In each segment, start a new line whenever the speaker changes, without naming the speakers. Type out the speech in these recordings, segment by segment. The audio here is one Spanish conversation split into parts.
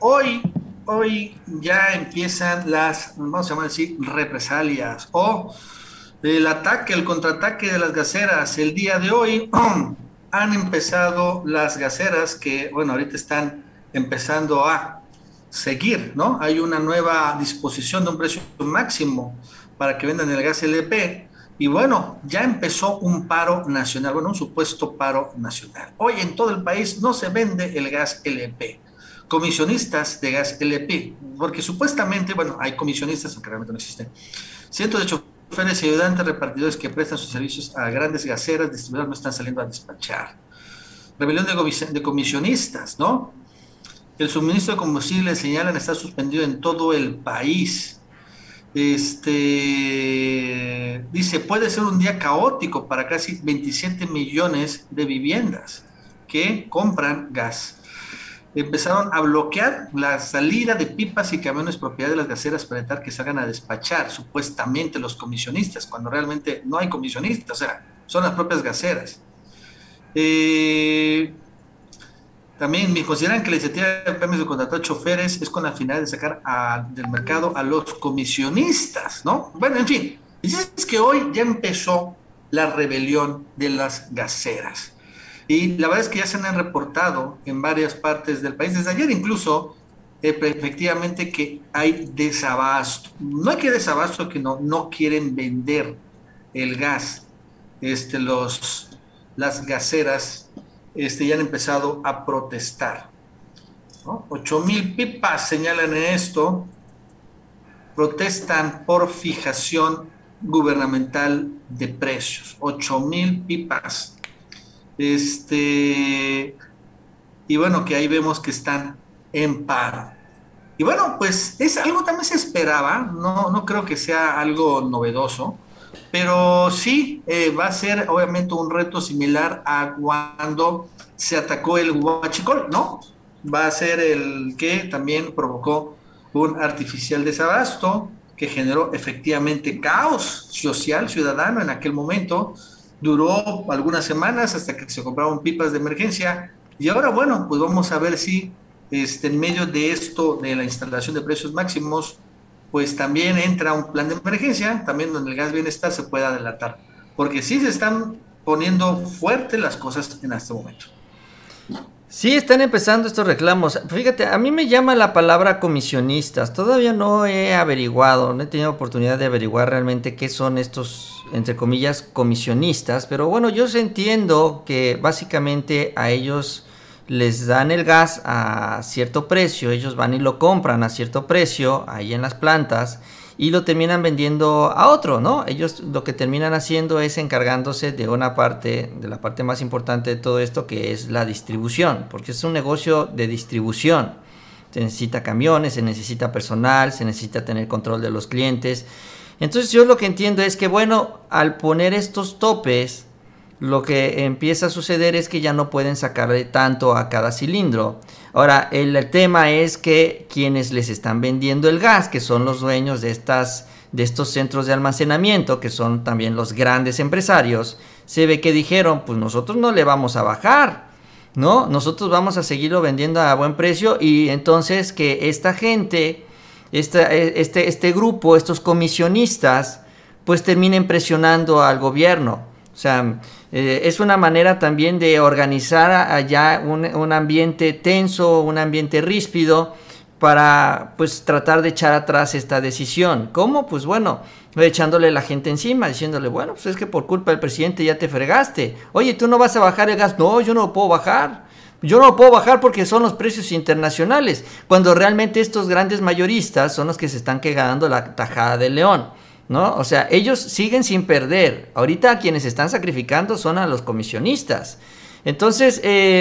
hoy ya empiezan las, vamos a llamar así, represalias o el ataque, el contraataque de las gaseras. El día de hoy han empezado las gaseras que, bueno, ahorita están empezando a seguir, ¿no? Hay una nueva disposición de un precio máximo para que vendan el gas LP. Y bueno, ya empezó un paro nacional, bueno, un supuesto paro nacional. Hoy en todo el país no se vende el gas LP. Comisionistas de gas LP, porque supuestamente, bueno, hay comisionistas, aunque realmente no existen, cientos de choferes y ayudantes repartidores que prestan sus servicios a grandes gaseras, distribuidores no están saliendo a despachar. Rebelión de comisionistas, ¿no? El suministro de combustible señalan está suspendido en todo el país. Dice, puede ser un día caótico para casi 27 millones de viviendas que compran gas. Empezaron a bloquear la salida de pipas y camiones propiedad de las gaseras para evitar que salgan a despachar, supuestamente los comisionistas, cuando realmente no hay comisionistas, o sea, son las propias gaseras. Eh, También me consideran que la iniciativa de premios de contratar choferes es con la finalidad de sacar del mercado a los comisionistas, ¿no? Bueno, en fin, es que hoy ya empezó la rebelión de las gaseras. Y la verdad es que ya se han reportado en varias partes del país, desde ayer incluso, efectivamente que hay desabasto. No hay que desabasto, que no quieren vender el gas, las gaseras ya han empezado a protestar, ¿no? 8,000 pipas señalan en esto, protestan por fijación gubernamental de precios, 8,000 pipas. Y bueno, que ahí vemos que están en paro. Y bueno, pues es algo también se esperaba, no creo que sea algo novedoso, pero sí va a ser obviamente un reto similar a cuando se atacó el huachicol, ¿no? Va a ser el que también provocó un artificial desabasto que generó efectivamente caos social, ciudadano en aquel momento. Duró algunas semanas hasta que se compraron pipas de emergencia y ahora, bueno, pues vamos a ver si en medio de esto, de la instalación de precios máximos, pues también entra un plan de emergencia, también donde el gas bienestar se pueda adelantar, porque sí se están poniendo fuertes las cosas en este momento.
Sí, están empezando estos reclamos. Fíjate, a mí me llama la palabra comisionistas. Todavía no he averiguado, no he tenido oportunidad de averiguar realmente qué son estos, entre comillas, comisionistas. Pero bueno, yo entiendo que básicamente a ellos les dan el gas a cierto precio, ellos van y lo compran a cierto precio ahí en las plantas y lo terminan vendiendo a otro, ¿no? Ellos lo que terminan haciendo es encargándose de una parte, de la parte más importante de todo esto, que es la distribución, porque es un negocio de distribución. Se necesita camiones, se necesita personal, se necesita tener control de los clientes. Entonces yo lo que entiendo es que, bueno, al poner estos topes, lo que empieza a suceder es que ya no pueden sacarle tanto a cada cilindro. Ahora, el tema es que quienes les están vendiendo el gas, que son los dueños de estos centros de almacenamiento, que son también los grandes empresarios, se ve que dijeron, pues nosotros no le vamos a bajar, ¿no? Nosotros vamos a seguirlo vendiendo a buen precio y entonces que esta gente, este grupo, estos comisionistas, pues terminen presionando al gobierno. O sea, es una manera también de organizar allá un ambiente tenso, un ambiente ríspido para pues tratar de echar atrás esta decisión. ¿Cómo? Pues bueno, echándole la gente encima, diciéndole, bueno, pues es que por culpa del presidente ya te fregaste. Oye, ¿tú no vas a bajar el gas? No, yo no lo puedo bajar. Yo no lo puedo bajar porque son los precios internacionales, cuando realmente estos grandes mayoristas son los que se están quedando la tajada del león, ¿no? O sea, ellos siguen sin perder. Ahorita quienes están sacrificando son a los comisionistas. Entonces,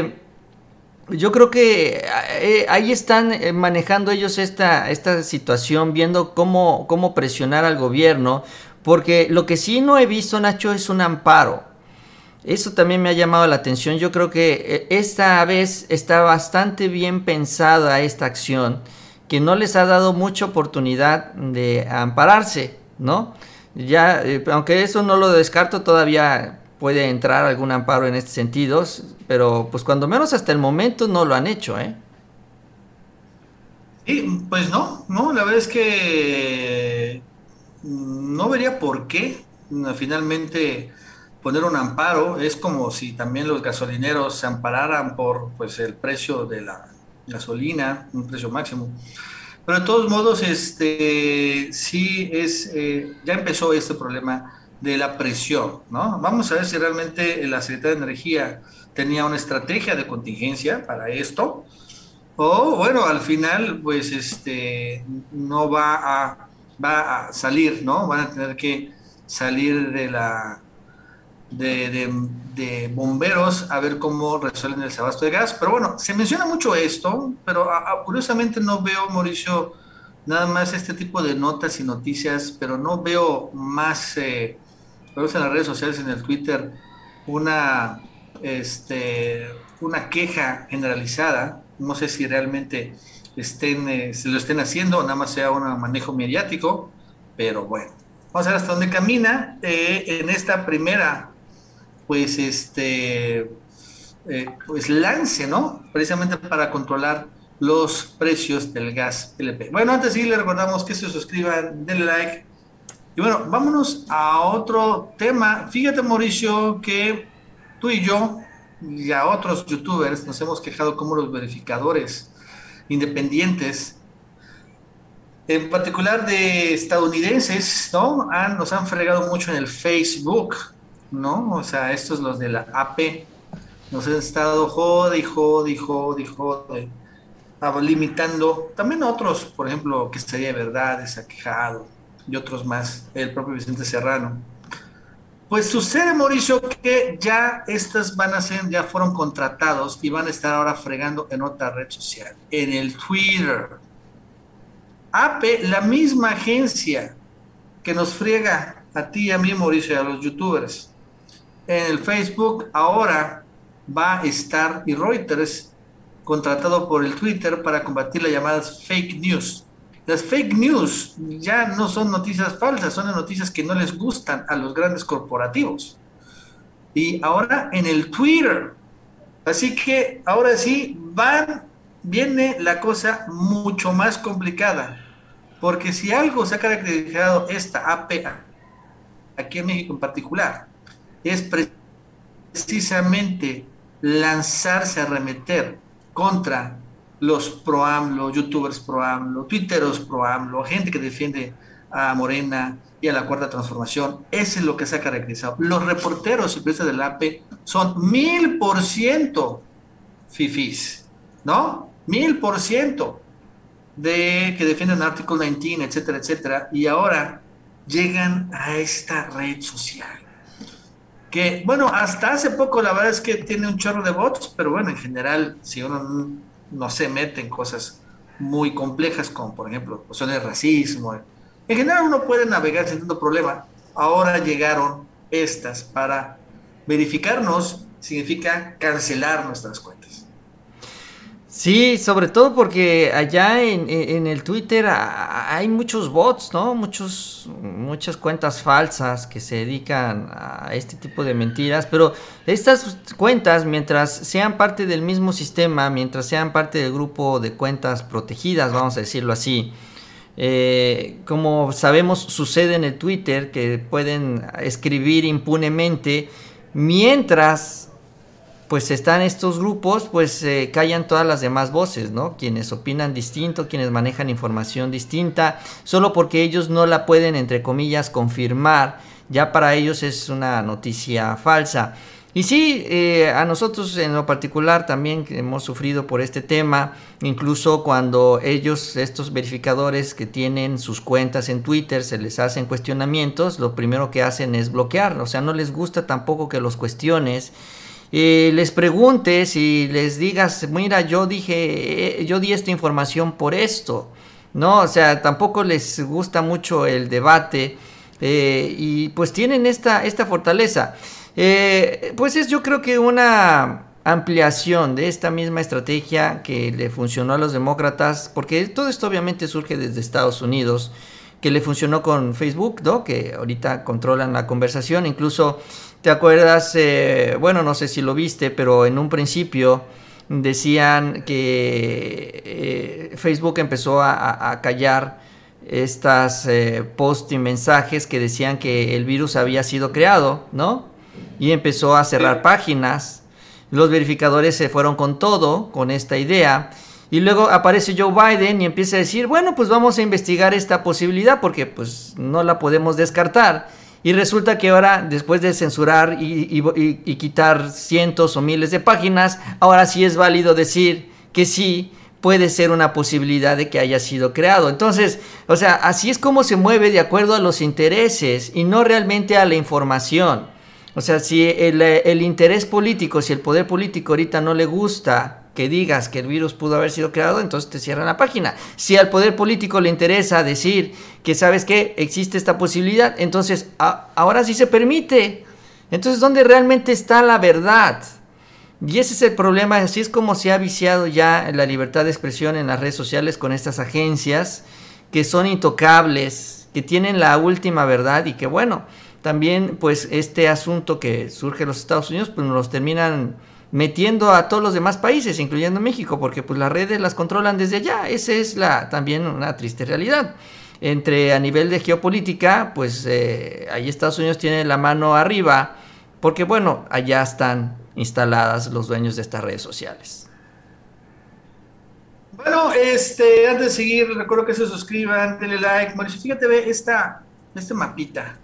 yo creo que ahí están manejando ellos esta situación, viendo cómo presionar al gobierno, porque lo que sí no he visto, Nacho, es un amparo. Eso también me ha llamado la atención. Yo creo que esta vez está bastante bien pensada esta acción, que no les ha dado mucha oportunidad de ampararse, ¿no? Ya, aunque eso no lo descarto, todavía puede entrar algún amparo en este sentido, pero pues cuando menos hasta el momento no lo han hecho, ¿eh?
pues no, no, la verdad es que no vería por qué finalmente poner un amparo. Es como si también los gasolineros se ampararan por pues el precio de la gasolina, un precio máximo. Pero de todos modos, sí es, ya empezó este problema de la presión, ¿no? Vamos a ver si realmente la Secretaría de Energía tenía una estrategia de contingencia para esto, o bueno, al final, pues no va a salir, ¿no? Van a tener que salir de bomberos a ver cómo resuelven el desabasto de gas. Pero bueno, se menciona mucho esto, pero curiosamente no veo, Mauricio, nada más este tipo de notas y noticias, pero no veo más, veo en las redes sociales, en el Twitter, una, una queja generalizada. No sé si realmente se lo estén haciendo o nada más sea un manejo mediático, pero bueno, vamos a ver hasta dónde camina en esta primera pues pues lance, ¿no? Precisamente para controlar los precios del gas LP. Bueno, antes sí le recordamos que se suscriban, denle like. Y bueno, vámonos a otro tema. Fíjate, Mauricio, que tú y yo y a otros youtubers nos hemos quejado como los verificadores independientes, en particular de estadounidenses, ¿no? Nos han fregado mucho en el Facebook, ¿no? O sea, estos los de la AP nos han estado jode y jode y jode y jode, limitando. También otros, por ejemplo, que sería verdad, se ha quejado, y otros más, el propio Vicente Serrano. Pues sucede, Mauricio, que ya estas van a ser, ya fueron contratados y van a estar ahora fregando en otra red social, en el Twitter. AP, la misma agencia que nos friega a ti y a mí, Mauricio, y a los youtubers, en el Facebook, ahora va a estar, y Reuters, contratado por el Twitter para combatir las llamadas fake news. Las fake news ya no son noticias falsas, son noticias que no les gustan a los grandes corporativos. Y ahora en el Twitter. Así que ahora sí, viene la cosa mucho más complicada. Porque si algo se ha caracterizado esta AP, aquí en México en particular, es precisamente lanzarse a arremeter contra los pro AMLO, youtubers pro AMLO, twitteros pro AMLO, gente que defiende a Morena y a la Cuarta Transformación. Eso es lo que se ha caracterizado. Los reporteros y periodistas del AP son 1000% fifís, ¿no? 1000% de que defienden el artículo 19, etcétera, etcétera, y ahora llegan a esta red social que, bueno, hasta hace poco la verdad es que tiene un chorro de bots, pero bueno, en general, si uno no se mete en cosas muy complejas, como por ejemplo cuestiones de racismo, en general uno puede navegar sin tanto problema. Ahora llegaron estas para verificarnos, significa cancelar nuestras cuentas.
Sí, sobre todo porque allá en el Twitter hay muchos bots, ¿no? Muchas cuentas falsas que se dedican a este tipo de mentiras, pero estas cuentas, mientras sean parte del mismo sistema, mientras sean parte del grupo de cuentas protegidas, vamos a decirlo así, como sabemos sucede en el Twitter, que pueden escribir impunemente, mientras pues están estos grupos, pues callan todas las demás voces, ¿no? Quienes opinan distinto, quienes manejan información distinta, solo porque ellos no la pueden, entre comillas, confirmar, ya para ellos es una noticia falsa. Y sí, a nosotros en lo particular también hemos sufrido por este tema, incluso cuando ellos, estos verificadores que tienen sus cuentas en Twitter, se les hacen cuestionamientos, lo primero que hacen es bloquear, o sea, no les gusta tampoco que los cuestiones, les preguntes y les digas, mira, yo di esta información por esto, ¿no? O sea, tampoco les gusta mucho el debate, y pues tienen esta fortaleza. Pues yo creo que una ampliación de esta misma estrategia que le funcionó a los demócratas, porque todo esto obviamente surge desde Estados Unidos, que le funcionó con Facebook, ¿no? Que ahorita controlan la conversación. Incluso, ¿te acuerdas? Bueno, no sé si lo viste, pero en un principio decían que Facebook empezó a callar estas posts y mensajes que decían que el virus había sido creado, ¿no? Y empezó a cerrar páginas. Los verificadores se fueron con todo, con esta idea. Y luego aparece Joe Biden y empieza a decir, bueno, pues vamos a investigar esta posibilidad porque pues no la podemos descartar. Y resulta que ahora, después de censurar y quitar cientos o miles de páginas, ahora sí es válido decir que sí puede ser una posibilidad de que haya sido creado. Entonces, o sea, así es como se mueve de acuerdo a los intereses y no realmente a la información. O sea, si el interés político, si el poder político ahorita no le gusta que digas que el virus pudo haber sido creado, entonces te cierran la página. Si al poder político le interesa decir que, ¿sabes qué? Existe esta posibilidad, entonces ahora sí se permite. Entonces, ¿dónde realmente está la verdad? Y ese es el problema, así es como se ha viciado ya la libertad de expresión en las redes sociales con estas agencias que son intocables, que tienen la última verdad y que bueno, también pues este asunto que surge en los Estados Unidos pues nos los terminan metiendo a todos los demás países, incluyendo México, porque pues las redes las controlan desde allá. Esa es también una triste realidad. A nivel de geopolítica, pues ahí Estados Unidos tiene la mano arriba, porque bueno, allá están instaladas los dueños de estas redes sociales.
Bueno, antes de seguir, recuerdo que se suscriban, denle like. Mauricio, fíjate, ve este mapita.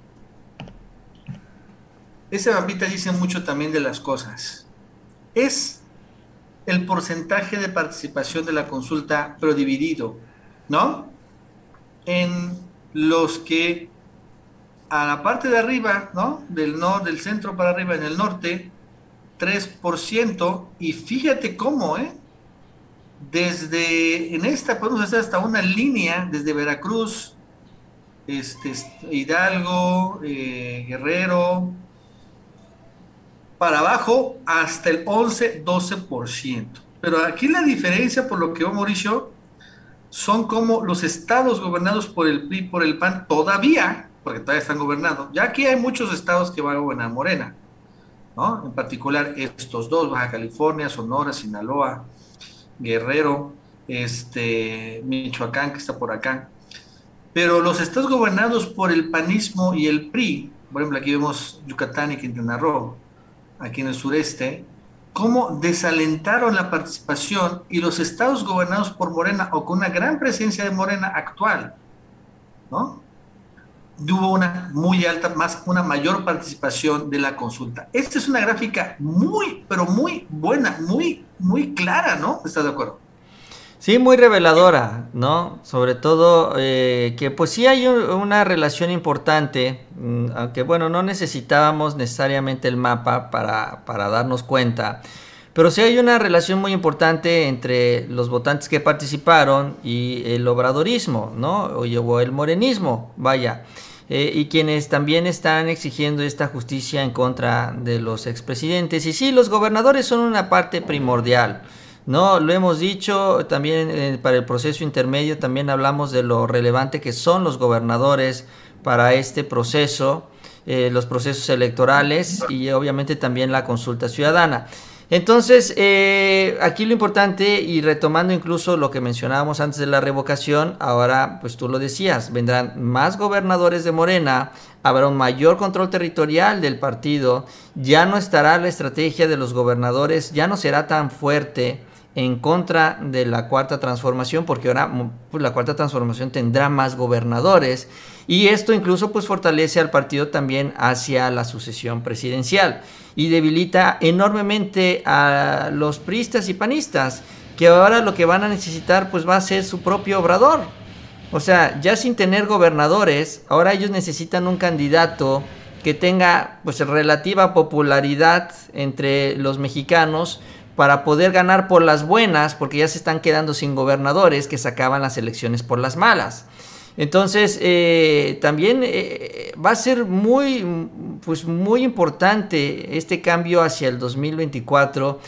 Este mapita dice mucho también de las cosas. Es el porcentaje de participación de la consulta, pero dividido, ¿no? En los que a la parte de arriba, ¿no? Del centro para arriba, en el norte, 3%, y fíjate cómo, en esta podemos hacer hasta una línea desde Veracruz, Hidalgo, Guerrero, para abajo hasta el 11-12%. Pero aquí la diferencia, por lo que veo, Mauricio, son como los estados gobernados por el PRI, por el PAN, todavía, porque todavía están gobernando. Ya aquí hay muchos estados que van a gobernar Morena, ¿no? En particular estos dos, Baja California, Sonora, Sinaloa, Guerrero, Michoacán, que está por acá. Pero los estados gobernados por el panismo y el PRI, por ejemplo, aquí vemos Yucatán y Quintana Roo, aquí en el sureste, cómo desalentaron la participación, y los estados gobernados por Morena o con una gran presencia de Morena actual, ¿no? Hubo una muy alta, una mayor participación de la consulta. Esta es una gráfica muy, pero muy buena, muy, muy clara, ¿no? ¿Estás de acuerdo?
Sí, muy reveladora, ¿no? Sobre todo que pues sí hay una relación importante, aunque bueno, no necesitábamos necesariamente el mapa para darnos cuenta, pero sí hay una relación muy importante entre los votantes que participaron y el obradorismo, ¿no? O el morenismo, vaya. Y quienes también están exigiendo esta justicia en contra de los expresidentes. Y sí, los gobernadores son una parte primordial, ¿no? Lo hemos dicho también para el proceso intermedio, también hablamos de lo relevante que son los gobernadores para este proceso, los procesos electorales y obviamente también la consulta ciudadana. Entonces, aquí lo importante, y retomando incluso lo que mencionábamos antes de la revocación, ahora, pues tú lo decías, vendrán más gobernadores de Morena, habrá un mayor control territorial del partido, ya no estará la estrategia de los gobernadores, ya no será tan fuerte en contra de la Cuarta Transformación, porque ahora pues, la Cuarta Transformación tendrá más gobernadores, y esto incluso pues fortalece al partido también hacia la sucesión presidencial y debilita enormemente a los priistas y panistas, que ahora lo que van a necesitar pues va a ser su propio Obrador. O sea, ya sin tener gobernadores, ahora ellos necesitan un candidato que tenga pues relativa popularidad entre los mexicanos para poder ganar por las buenas, porque ya se están quedando sin gobernadores que sacaban las elecciones por las malas. Entonces, también va a ser muy importante este cambio hacia el 2024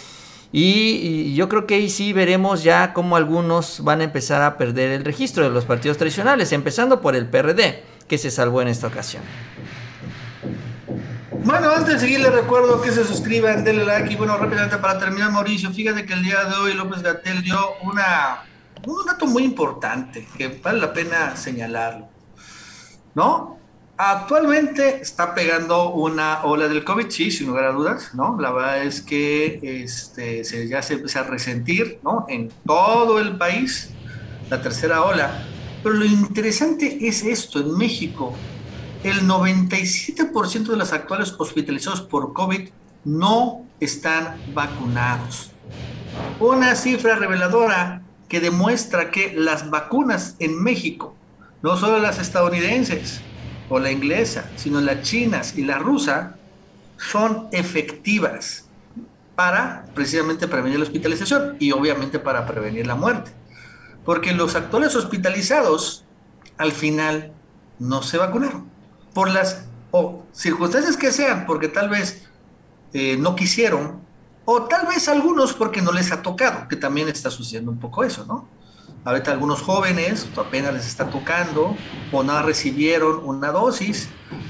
y yo creo que ahí sí veremos ya cómo algunos van a empezar a perder el registro de los partidos tradicionales, empezando por el PRD, que se salvó en esta ocasión.
Bueno, antes de seguir, les recuerdo que se suscriban, denle like y bueno, rápidamente para terminar, Mauricio, fíjate que el día de hoy López-Gatell dio un dato muy importante que vale la pena señalarlo, ¿no? Actualmente está pegando una ola del COVID, sí, sin lugar a dudas, ¿no? La verdad es que ya se empieza a resentir, ¿no? En todo el país, la tercera ola. Pero lo interesante es esto, en México, el 97% de los actuales hospitalizados por COVID no están vacunados. Una cifra reveladora que demuestra que las vacunas en México, no solo las estadounidenses o la inglesa, sino las chinas y la rusa, son efectivas para precisamente prevenir la hospitalización y obviamente para prevenir la muerte. Porque los actuales hospitalizados al final no se vacunaron por las circunstancias que sean, porque tal vez no quisieron, o tal vez algunos porque no les ha tocado, que también está sucediendo un poco eso, ¿no? Ahorita algunos jóvenes apenas les está tocando o no recibieron una dosis,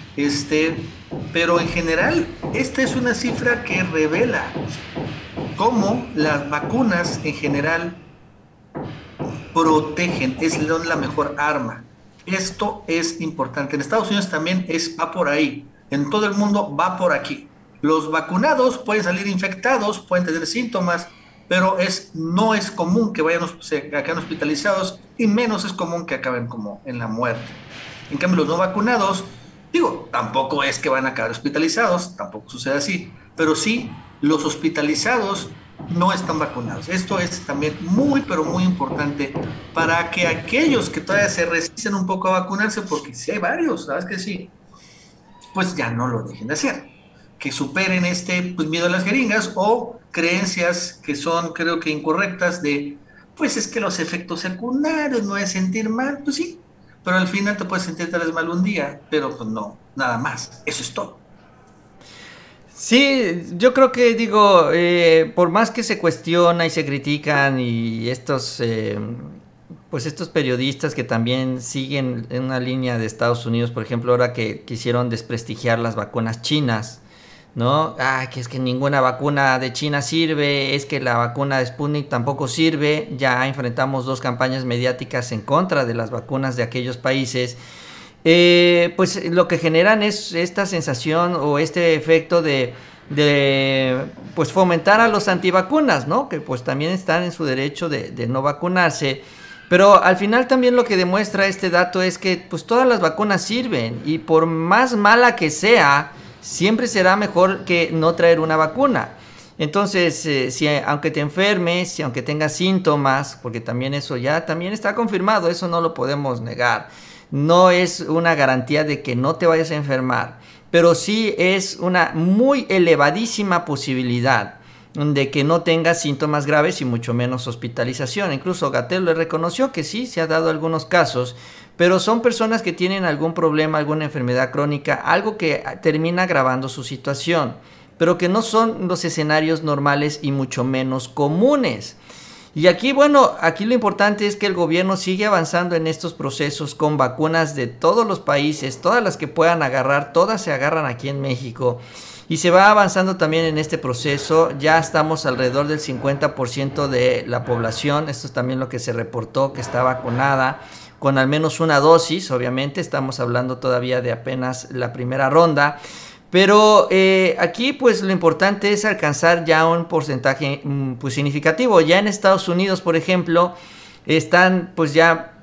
pero en general esta es una cifra que revela cómo las vacunas en general protegen, es la mejor arma. Esto es importante. En Estados Unidos también va por ahí. En todo el mundo va por aquí. Los vacunados pueden salir infectados, pueden tener síntomas, pero no es común que acaben hospitalizados y menos es común que acaben como en la muerte. En cambio, los no vacunados, tampoco es que van a acabar hospitalizados, tampoco sucede así, pero sí, los hospitalizados no están vacunados. Esto es también muy, pero muy importante para que aquellos que todavía se resisten un poco a vacunarse, porque si hay varios, ¿sabes que sí? Pues ya no lo dejen de hacer. Que superen miedo a las jeringas o creencias que son, creo que incorrectas pues es que los efectos secundarios no es sentir mal, pues sí, pero al final te puedes sentir tal vez mal un día, pero pues no, nada más, eso es todo.
Sí, yo creo que por más que se cuestiona y se critican y pues estos periodistas que también siguen en una línea de Estados Unidos, por ejemplo, ahora que quisieron desprestigiar las vacunas chinas, ¿no? Que es que ninguna vacuna de China sirve, es que la vacuna de Sputnik tampoco sirve, ya enfrentamos 2 campañas mediáticas en contra de las vacunas de aquellos países. Pues lo que generan es esta sensación o este efecto de pues fomentar a los antivacunas, ¿no? Que pues también están en su derecho de no vacunarse. Pero al final también lo que demuestra este dato es que pues todas las vacunas sirven y por más mala que sea, siempre será mejor que no traer una vacuna. Entonces, aunque te enfermes, aunque tengas síntomas, porque también eso ya también está confirmado, eso no lo podemos negar. No es una garantía de que no te vayas a enfermar, pero sí es una muy elevadísima posibilidad de que no tengas síntomas graves y mucho menos hospitalización. Incluso Gatell le reconoció que sí, se ha dado algunos casos, pero son personas que tienen algún problema, alguna enfermedad crónica, algo que termina agravando su situación, pero que no son los escenarios normales y mucho menos comunes. Y aquí, aquí lo importante es que el gobierno sigue avanzando en estos procesos con vacunas de todos los países, todas las que puedan agarrar, todas se agarran aquí en México. Y se va avanzando también en este proceso, ya estamos alrededor del 50% de la población, esto es también lo que se reportó, que está vacunada con al menos una dosis, obviamente, estamos hablando todavía de apenas la primera ronda. Pero aquí pues lo importante es alcanzar ya un porcentaje pues significativo. Ya en Estados Unidos, por ejemplo, están pues ya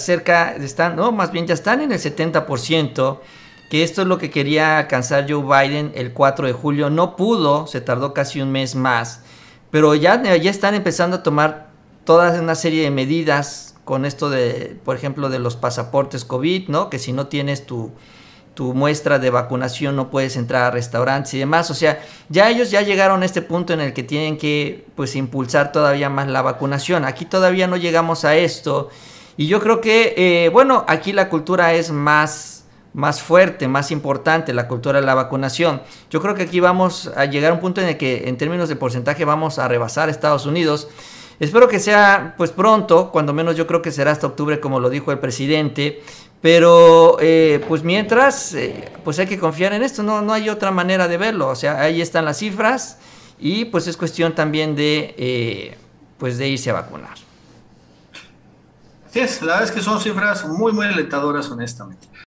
más bien ya están en el 70%, que esto es lo que quería alcanzar Joe Biden el 4 de julio. No pudo, se tardó casi un mes más, pero ya están empezando a tomar toda una serie de medidas con esto de, por ejemplo, de los pasaportes COVID, ¿no? Que si no tienes tu muestra de vacunación no puedes entrar a restaurantes y demás. O sea, ya ellos ya llegaron a este punto en el que tienen que pues impulsar todavía más la vacunación. Aquí todavía no llegamos a esto y yo creo que aquí la cultura es más fuerte, más importante, la cultura de la vacunación. Yo creo que aquí vamos a llegar a un punto en el que en términos de porcentaje vamos a rebasar a Estados Unidos. Espero que sea pues pronto, cuando menos yo creo que será hasta octubre como lo dijo el presidente, pero pues mientras pues hay que confiar en esto, no hay otra manera de verlo, o sea, ahí están las cifras y pues es cuestión también de pues de irse a vacunar.
Así es, la verdad es que son cifras muy, muy alentadoras, honestamente.